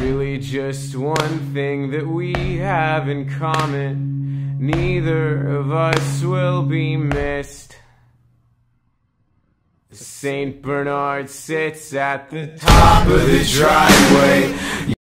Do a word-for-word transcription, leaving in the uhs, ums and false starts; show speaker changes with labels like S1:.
S1: really just one thing that we have in common. Neither of us will be missed. Saint Bernard sits at the top of the driveway.